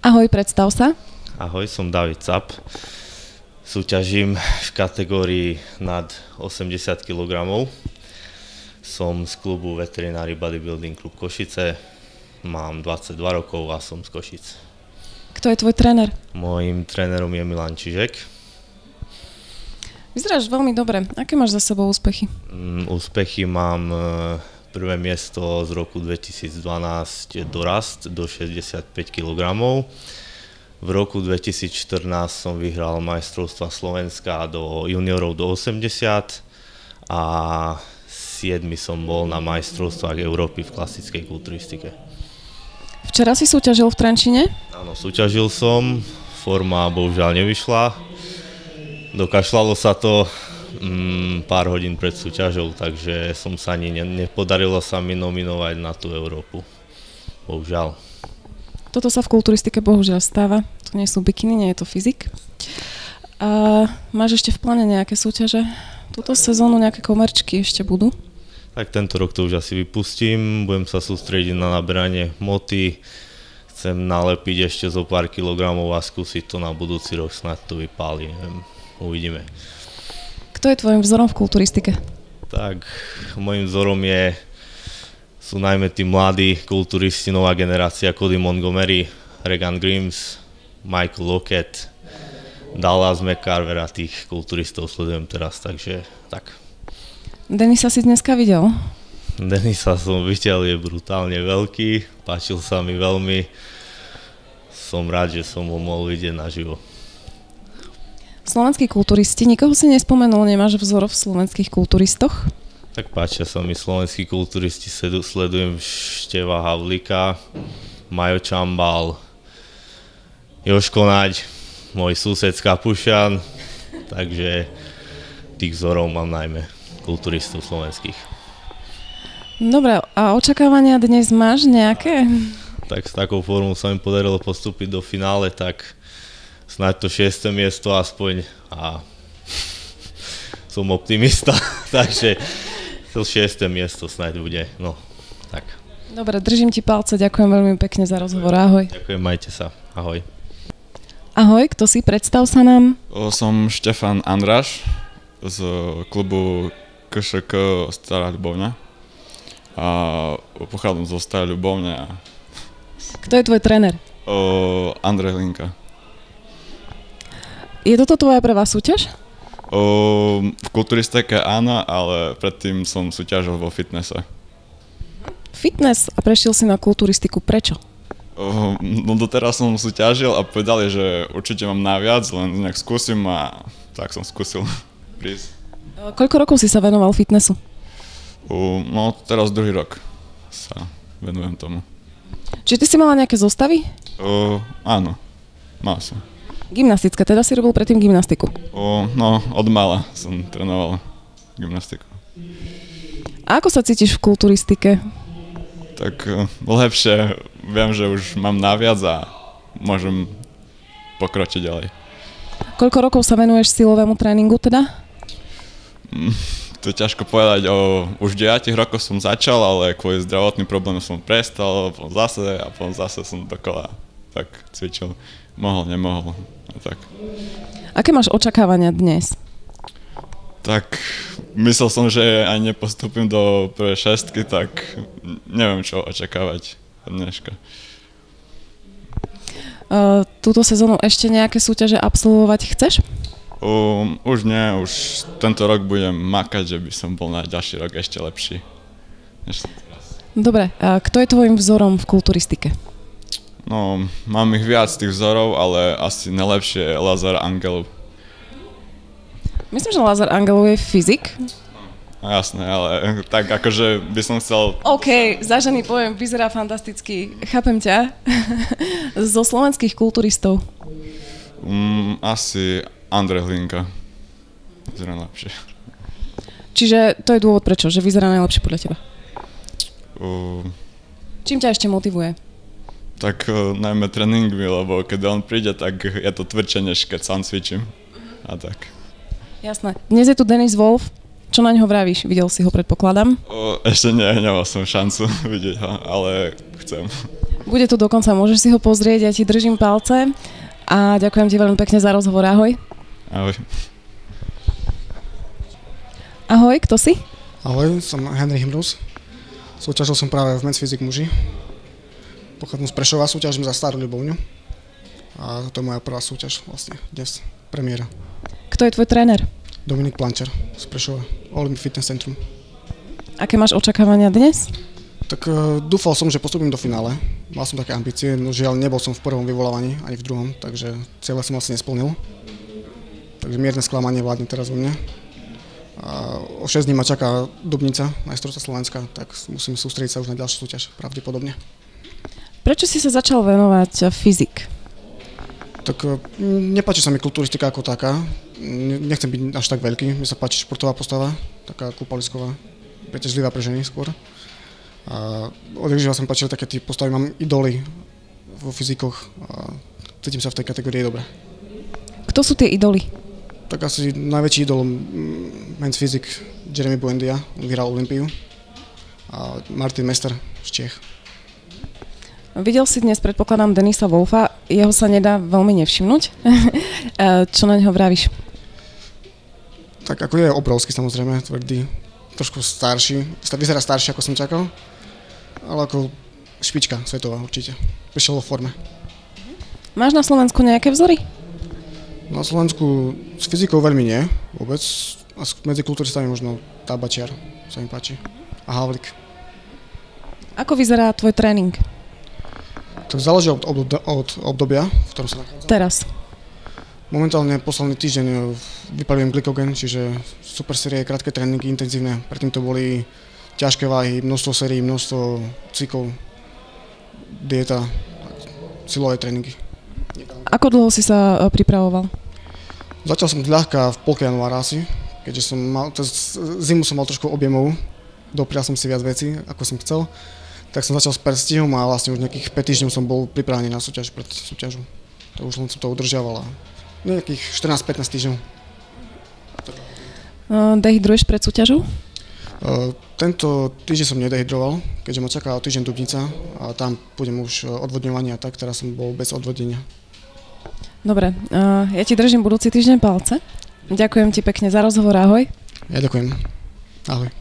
Ahoj, predstav sa. Ahoj, som David Cap. Súťažím v kategórii nad 80 kg. Som z klubu Veterinary Bodybuilding Klub Košice. Mám 22 rokov a som z Košic. Kto je tvoj tréner? Mojím trénerom je Milan Čižek. Vyzeráš veľmi dobre. Aké máš za sebou úspechy? Úspechy mám prvé miesto z roku 2012 dorast do 65 kg. V roku 2014 som vyhral majstrovstva Slovenska do juniorov do 80 a 7. som bol na majstrovstvách Európy v klasickej kulturistike. Včera si súťažil v Trenčine? Áno, súťažil som, forma bohužiaľ nevyšla. Dokašľalo sa to pár hodín pred súťažou, takže som sa ani nepodarilo sa mi nominovať na tú Európu. Bohužiaľ. Toto sa v kulturistike bohužiaľ stáva. To nie sú bikiny, nie je to fyzik. A máš ešte v pláne nejaké súťaže? Túto sezónu nejaké komerčky ešte budú? Tak tento rok to už asi vypustím. Budem sa sústrediť na naberanie moty. Chcem nalepiť ešte zo pár kilogramov a skúsiť to na budúci rok. Snad to vypáli. Uvidíme. Kto je tvojim vzorom v kulturistike? Tak, môjim vzorom sú najmä tí mladí kulturisti, nová generácia, Cody Montgomery, Regan Grimes, Michael Lockett, Dallas McCarver a tých kulturistov sledujem teraz, takže tak. Denisa si dneska videl? Denisa som videl, je brutálne veľký, páčil sa mi veľmi, som rád, že som ho mohol vidieť naživo. Slovenskí kulturisti, nikoho si nespomenul, nemáš vzor v slovenských kulturistoch? Tak páčia sa mi slovenskí kulturisti, sledujem Števa Havlíka, Majo Čambal, Jožko Naď, môj sused z Kapušan, takže tých vzorov mám najmä kulturistov slovenských. Dobre, a očakávania dnes máš nejaké? Tak s takou formou sa mi podarilo postúpiť do finále, tak snáď to 6. miesto aspoň a som optimista, takže to 6. miesto snáď bude, no tak. Dobre, držím ti palce, ďakujem veľmi pekne za rozhovor, ahoj. Ďakujem, majte sa, ahoj. Ahoj, kto si, predstav sa nám. Som Štefan Andráš z klubu KŠK Stará Ľubovňa a pochádzam zo Stará Ľubovňa. Kto je tvoj tréner? Andrej Hlinka. Je toto tvoja prvá súťaž? V kulturistike áno, ale predtým som súťažil vo fitnesse. Fitness a prešiel si na kulturistiku, prečo? No doteraz som súťažil a povedali, že určite mám naviac, len nejak skúsim a tak som skúsil prísť. Koľko rokov si sa venoval fitnessu? No teraz druhý rok sa venujem tomu. Čiže ty si mala nejaké zostavy? Áno, mal som. Gymnastické, teda si robil predtým gymnastiku? No, od mala som trénoval gymnastiku. A ako sa cítiš v kulturistike? Tak lepšie, viem, že už mám naviac a môžem pokročiť ďalej. Koľko rokov sa venuješ silovému tréningu teda? To je ťažko povedať, už 9 rokov som začal, ale kvôli zdravotným problémom som prestal, potom zase som dokola tak cvičil. Mohol, nemohol. Tak. Aké máš očakávania dnes? Tak myslel som, že aj nepostúpim do prvej šestky, tak neviem, čo očakávať od dneška. Túto sezónu ešte nejaké súťaže absolvovať chceš? Už nie, už tento rok budem makať, že by som bol na ďalší rok ešte lepší, než som teraz. Dobre, a kto je tvojim vzorom v kulturistike? No, mám ich viac tých vzorov, ale asi najlepšie je Lazar Angelov. Myslím, že Lazar Angelov je fyzik. No jasné, ale tak akože by som chcel... OK, zažený pojem, vyzerá fantasticky. Chápem ťa. Zo slovenských kulturistov. Asi Andrej Hlinka. Vyzerá najlepšie. Čiže to je dôvod prečo, že vyzerá najlepšie podľa teba? Čím ťa ešte motivuje? Tak najmä tréningmi, lebo keď on príde, tak je to tvrdšie, než keď sám cvičím. A tak. Jasné. Dnes je tu Denis Wolf. Čo na ňo vravíš? Videl si ho, predpokladám? Ešte nie, nemal som šancu vidieť ho, ale chcem. Bude tu dokonca, môžeš si ho pozrieť, ja ti držím palce a ďakujem ti veľmi pekne za rozhovor, ahoj. Ahoj. Ahoj, kto si? Ahoj, som Henry Himrus. Súťažil som práve v Men's Physique muži. Pochádzam z Prešova, súťažím za Starú Ľubovňu. A to je moja prvá súťaž vlastne dnes, premiéra. Kto je tvoj tréner? Dominik Plančer z Prešova, Olympic Fitness Centrum. Aké máš očakávania dnes? Tak dúfal som, že postupím do finále. Mal som také ambície, no žiaľ nebol som v prvom vyvolávaní, ani v druhom, takže cieľa som asi nesplnil. Takže mierne sklamanie vládne teraz vo mne. A o 6 dní ma čaká Dubnica, majstrovstvá Slovenska, tak musím sústrediť sa už na ďalšiu súťaž, pravdepodobne. Prečo si sa začal venovať fyzik? Tak nepáči sa mi kulturistika ako taká. Nechcem byť až tak veľký, mne sa páči športová postava, taká kúpalisková, preťažlivá pre ženy skôr. A odjakživa sa mi páčili také tie postavy, mám idoly vo fyzikoch a cítim sa v tej kategórii dobre. Kto sú tie idoly? Tak asi najväčší idol Men's Physique Jeremy Buendia, on vyhral Olympiu, a Martin Mester z Čiech. Videl si dnes, predpokladám, Denisa Wolfa, jeho sa nedá veľmi nevšimnúť. Čo na neho vravíš? Tak ako je obrovský samozrejme, tvrdý, trošku starší, vyzerá starší ako som čakal, ale ako špička svetová určite, prišiel vo forme. Máš na Slovensku nejaké vzory? Na Slovensku s fyzikou veľmi nie, vôbec, a medzi kulturistami možno Tabačiar, sa mi páči, a Havlik. Ako vyzerá tvoj tréning? To záleží od obdobia, v ktorom sa nachádzam. Teraz. Momentálne posledný týždeň vypalujem glykogen, čiže super série, krátke tréningy, intenzívne. Predtým to boli ťažké váhy, množstvo sérií, množstvo cyklov, dieta, silové tréningy. Ako dlho si sa pripravoval? Začal som ľahká v polke januára asi, keďže som mal, zimu som mal trošku objemov, doprial som si viac vecí, ako som chcel. Tak som začal s predstihom a vlastne už nejakých 5 týždňov som bol pripravený na súťaž pred súťažou. To už len som to udržiaval a nejakých 14-15 týždňov. Dehydruješ pred súťažou? Tento týždeň som nedehydroval, keďže ma čaká týždeň Dubnica a tam pôjdem už odvodňovanie a tak, teraz som bol bez odvodenia. Dobre, ja ti držím budúci týždeň palce. Ďakujem ti pekne za rozhovor, ahoj. Ja ďakujem. Ahoj.